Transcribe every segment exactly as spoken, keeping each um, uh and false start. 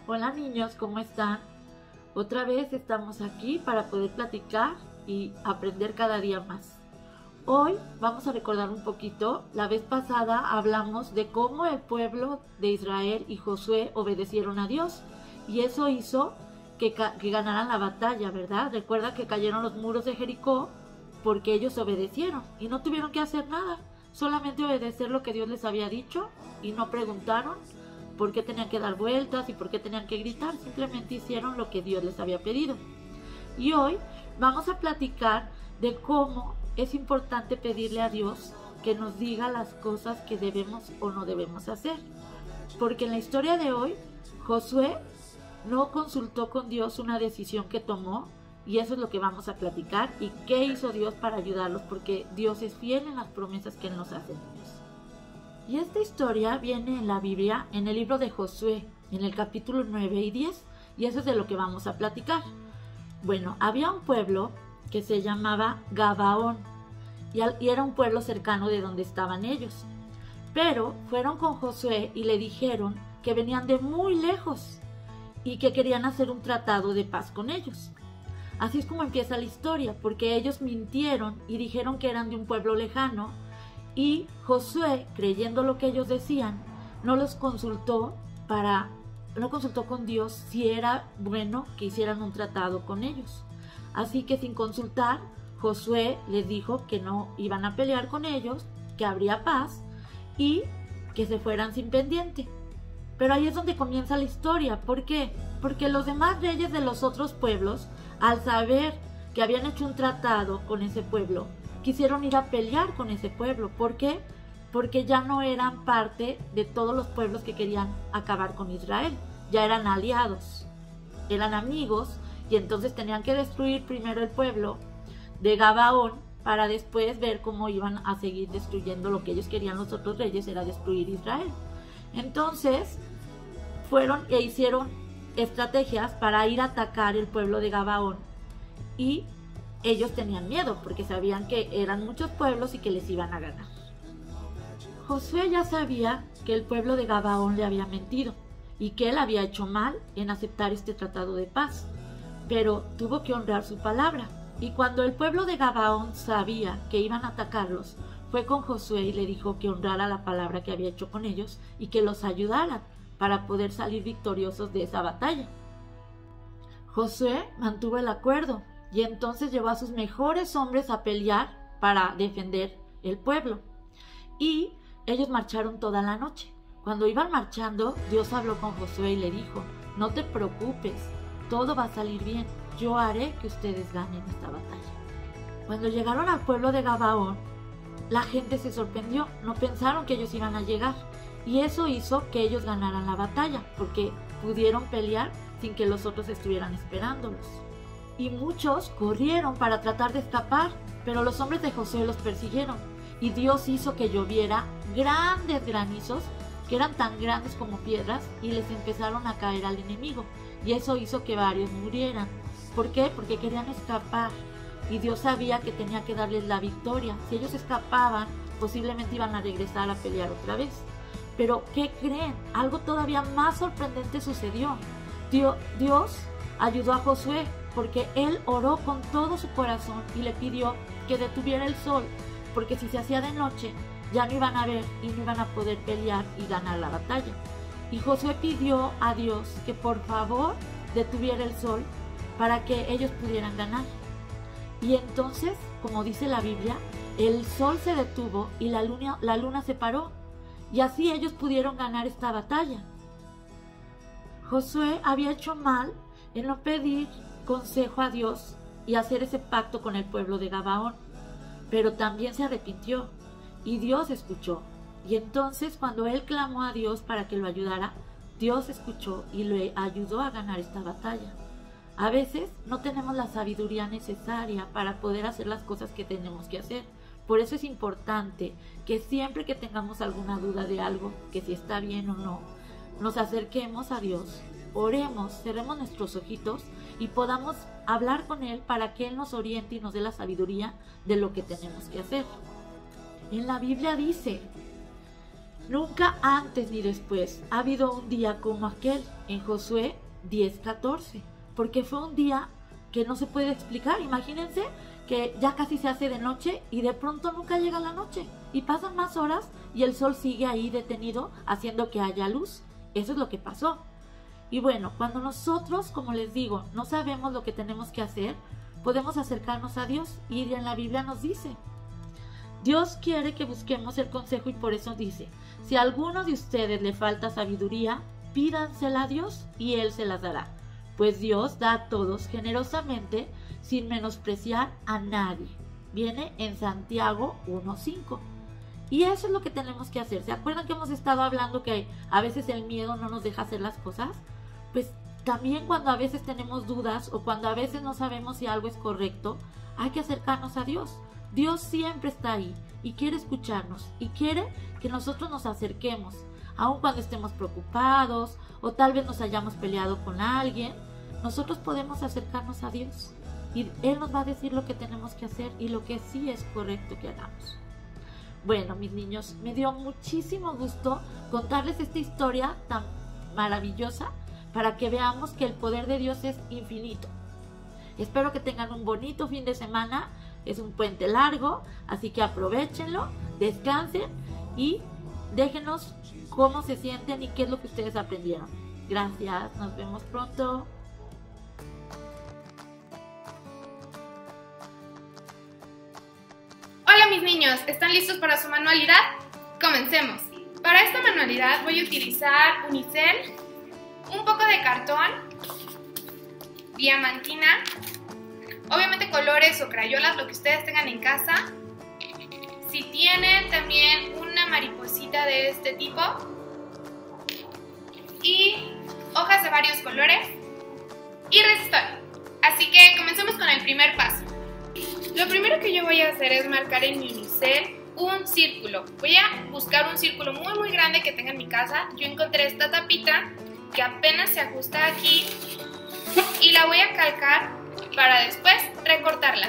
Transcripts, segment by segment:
Hola niños, ¿cómo están? Otra vez estamos aquí para poder platicar y aprender cada día más. Hoy vamos a recordar un poquito. La vez pasada hablamos de cómo el pueblo de Israel y Josué obedecieron a Dios y eso hizo que, que ganaran la batalla, ¿verdad? Recuerda que cayeron los muros de Jericó porque ellos obedecieron y no tuvieron que hacer nada, solamente obedecer lo que Dios les había dicho y no preguntaron por qué tenían que dar vueltas y por qué tenían que gritar, simplemente hicieron lo que Dios les había pedido. Y hoy vamos a platicar de cómo es importante pedirle a Dios que nos diga las cosas que debemos o no debemos hacer. Porque en la historia de hoy, Josué no consultó con Dios una decisión que tomó, y eso es lo que vamos a platicar, y qué hizo Dios para ayudarlos, porque Dios es fiel en las promesas que Él nos hace. Y esta historia viene en la Biblia, en el libro de Josué, en el capítulo nueve y diez, y eso es de lo que vamos a platicar. Bueno, había un pueblo que se llamaba Gabaón, y, al, y era un pueblo cercano de donde estaban ellos. Pero fueron con Josué y le dijeron que venían de muy lejos y que querían hacer un tratado de paz con ellos. Así es como empieza la historia, porque ellos mintieron y dijeron que eran de un pueblo lejano, y Josué, creyendo lo que ellos decían, no los consultó para, no consultó con Dios si era bueno que hicieran un tratado con ellos. Así que sin consultar, Josué les dijo que no iban a pelear con ellos, que habría paz y que se fueran sin pendiente. Pero ahí es donde comienza la historia. ¿Por qué? Porque los demás reyes de los otros pueblos, al saber que habían hecho un tratado con ese pueblo, quisieron ir a pelear con ese pueblo. ¿Por qué? Porque ya no eran parte de todos los pueblos que querían acabar con Israel. Ya eran aliados, eran amigos, y entonces tenían que destruir primero el pueblo de Gabaón para después ver cómo iban a seguir destruyendo lo que ellos querían. Los otros reyes era destruir Israel. Entonces fueron e hicieron estrategias para ir a atacar el pueblo de Gabaón, y ellos tenían miedo porque sabían que eran muchos pueblos y que les iban a ganar. Josué ya sabía que el pueblo de Gabaón le había mentido y que él había hecho mal en aceptar este tratado de paz, pero tuvo que honrar su palabra. Y cuando el pueblo de Gabaón sabía que iban a atacarlos, fue con Josué y le dijo que honrara la palabra que había hecho con ellos y que los ayudara para poder salir victoriosos de esa batalla. Josué mantuvo el acuerdo y entonces llevó a sus mejores hombres a pelear para defender el pueblo. Y ellos marcharon toda la noche. Cuando iban marchando, Dios habló con Josué y le dijo: no te preocupes, todo va a salir bien, yo haré que ustedes ganen esta batalla. Cuando llegaron al pueblo de Gabaón, la gente se sorprendió, no pensaron que ellos iban a llegar, y eso hizo que ellos ganaran la batalla, porque pudieron pelear sin que los otros estuvieran esperándolos. Y muchos corrieron para tratar de escapar, pero los hombres de Josué los persiguieron, y Dios hizo que lloviera grandes granizos, que eran tan grandes como piedras, y les empezaron a caer al enemigo, y eso hizo que varios murieran. ¿Por qué? Porque querían escapar, y Dios sabía que tenía que darles la victoria. Si ellos escapaban, posiblemente iban a regresar a pelear otra vez. Pero ¿qué creen? Algo todavía más sorprendente sucedió. Dios, Dios ayudó a Josué, porque él oró con todo su corazón y le pidió que detuviera el sol, porque si se hacía de noche ya no iban a ver y no iban a poder pelear y ganar la batalla. Y Josué pidió a Dios que por favor detuviera el sol para que ellos pudieran ganar. Y entonces, como dice la Biblia, el sol se detuvo y la luna, la luna se paró, y así ellos pudieron ganar esta batalla. Josué había hecho mal en no pedir consejo a Dios y hacer ese pacto con el pueblo de Gabaón, pero también se arrepintió y Dios escuchó. Y entonces cuando él clamó a Dios para que lo ayudara, Dios escuchó y le ayudó a ganar esta batalla. A veces no tenemos la sabiduría necesaria para poder hacer las cosas que tenemos que hacer. Por eso es importante que siempre que tengamos alguna duda de algo, que si está bien o no, nos acerquemos a Dios, oremos, cerremos nuestros ojitos y podamos hablar con Él para que Él nos oriente y nos dé la sabiduría de lo que tenemos que hacer. En la Biblia dice: Nunca antes ni después ha habido un día como aquel en Josué diez catorce, porque fue un día que no se puede explicar. Imagínense que ya casi se hace de noche y de pronto nunca llega la noche y pasan más horas y el sol sigue ahí detenido haciendo que haya luz. Eso es lo que pasó. Y bueno, cuando nosotros, como les digo, no sabemos lo que tenemos que hacer, podemos acercarnos a Dios, y en la Biblia nos dice, Dios quiere que busquemos el consejo, y por eso dice, si a alguno de ustedes le falta sabiduría, pídansela a Dios y Él se las dará, pues Dios da a todos generosamente sin menospreciar a nadie. Viene en Santiago uno cinco. Y eso es lo que tenemos que hacer. ¿Se acuerdan que hemos estado hablando que a veces el miedo no nos deja hacer las cosas? Pues también cuando a veces tenemos dudas o cuando a veces no sabemos si algo es correcto, hay que acercarnos a Dios. Dios siempre está ahí y quiere escucharnos y quiere que nosotros nos acerquemos, aun cuando estemos preocupados o tal vez nos hayamos peleado con alguien. Nosotros podemos acercarnos a Dios y Él nos va a decir lo que tenemos que hacer y lo que sí es correcto que hagamos. Bueno, mis niños, me dio muchísimo gusto contarles esta historia tan maravillosa para que veamos que el poder de Dios es infinito. Espero que tengan un bonito fin de semana. Es un puente largo, así que aprovéchenlo, descansen y déjenos cómo se sienten y qué es lo que ustedes aprendieron. Gracias, nos vemos pronto. Hola mis niños, ¿están listos para su manualidad? Comencemos. Para esta manualidad voy a utilizar unicel, un poco de cartón, diamantina, obviamente colores o crayolas, lo que ustedes tengan en casa. Si tienen también una mariposita de este tipo y hojas de varios colores y resistor. Así que comencemos con el primer paso. Lo primero que yo voy a hacer es marcar en mi unicel un círculo. Voy a buscar un círculo muy muy grande que tenga en mi casa. Yo encontré esta tapita que apenas se ajusta aquí y la voy a calcar para después recortarla.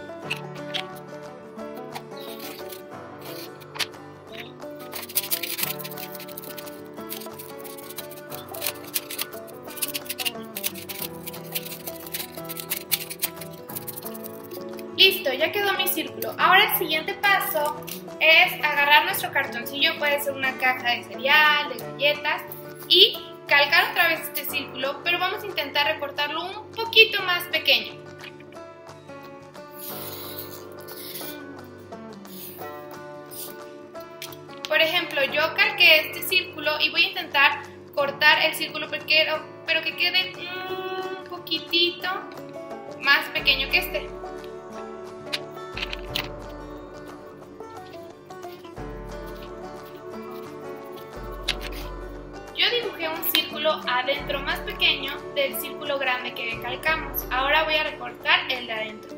Listo, ya quedó mi círculo. Ahora el siguiente paso es agarrar nuestro cartoncillo, puede ser una caja de cereal, de galletas, y calcar otra vez este círculo, pero vamos a intentar recortarlo un poquito más pequeño. Por ejemplo, yo calqué este círculo y voy a intentar cortar el círculo, pero, pero que quede un poquitito más pequeño que este. Yo dibujé un círculo adentro más pequeño del círculo grande que calcamos. Ahora voy a recortar el de adentro.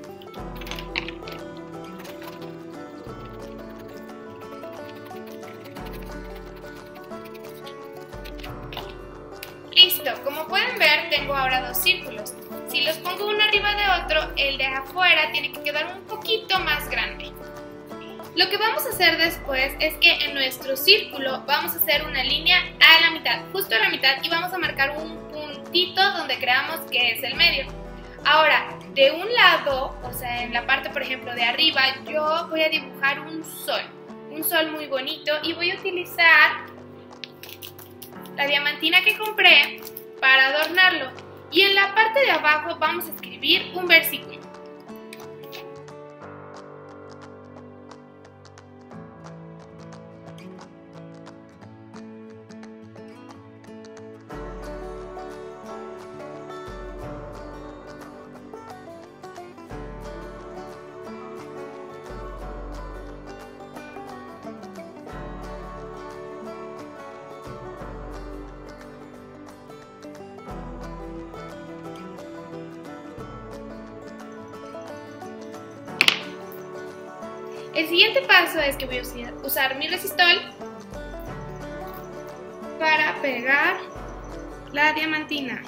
Listo, como pueden ver tengo ahora dos círculos. Si los pongo uno arriba de otro, el de afuera tiene que quedar un poquito más grande. Lo que vamos a hacer después es que en nuestro círculo vamos a hacer una línea a la mitad, justo a la mitad, y vamos a marcar un puntito donde creamos que es el medio. Ahora, de un lado, o sea, en la parte, por ejemplo, de arriba, yo voy a dibujar un sol, un sol muy bonito, y voy a utilizar la diamantina que compré para adornarlo. Y en la parte de abajo vamos a escribir un versículo. El siguiente paso es que voy a usar mi resistol para pegar la diamantina.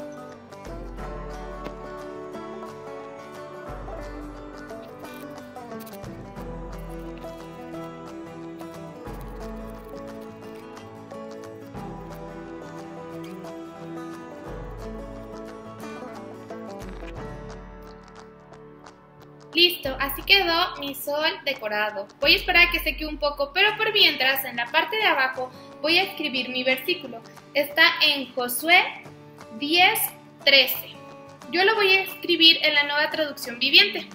Listo, así quedó mi sol decorado. Voy a esperar a que seque un poco, pero por mientras en la parte de abajo voy a escribir mi versículo. Está en Josué diez trece. Yo lo voy a escribir en la Nueva Traducción Viviente.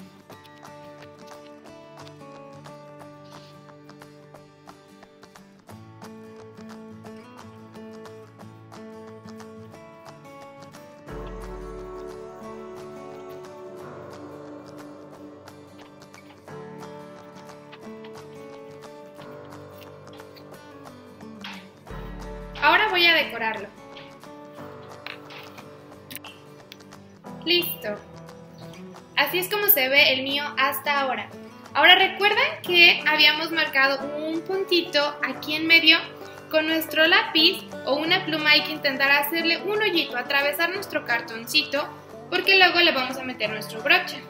Ahora voy a decorarlo. Listo. Así es como se ve el mío hasta ahora. Ahora recuerden que habíamos marcado un puntito aquí en medio. Con nuestro lápiz o una pluma hay que intentar hacerle un hoyito, atravesar nuestro cartoncito, porque luego le vamos a meter nuestro broche.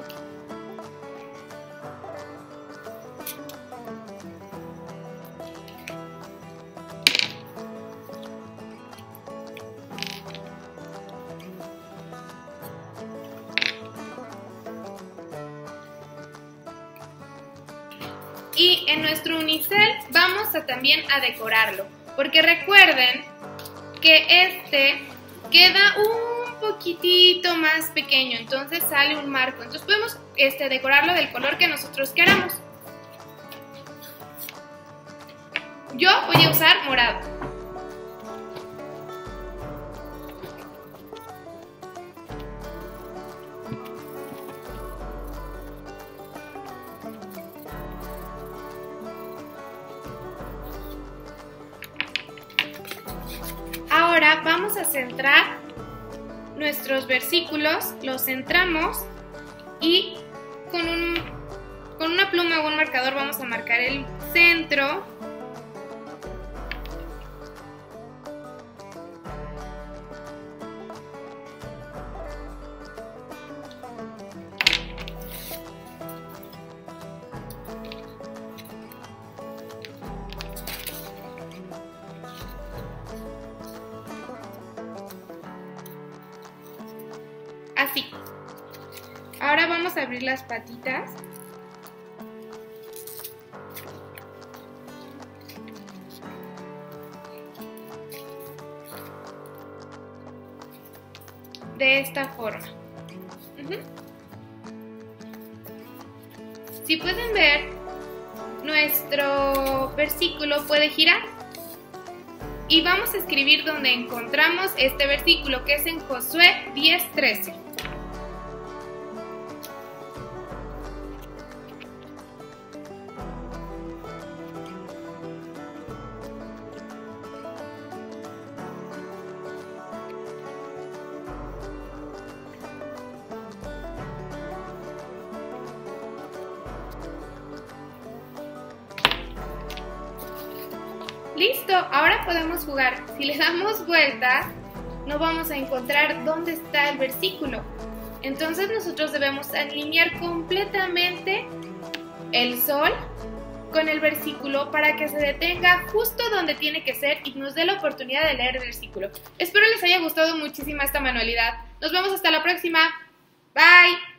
Y en nuestro unicel vamos a también a decorarlo, porque recuerden que este queda un poquitito más pequeño, entonces sale un marco. Entonces podemos este, decorarlo del color que nosotros queramos. Yo voy a usar morado. Ahora vamos a centrar nuestros versículos, los centramos y con, un, con una pluma o un marcador vamos a marcar el centro. Así. Ahora vamos a abrir las patitas. De esta forma. Uh-huh. Si pueden ver, nuestro versículo puede girar. Y vamos a escribir donde encontramos este versículo, que es en Josué diez trece. Listo, ahora podemos jugar. Si le damos vuelta, no vamos a encontrar dónde está el versículo. Entonces nosotros debemos alinear completamente el sol con el versículo para que se detenga justo donde tiene que ser y nos dé la oportunidad de leer el versículo. Espero les haya gustado muchísimo esta manualidad. Nos vemos hasta la próxima. Bye.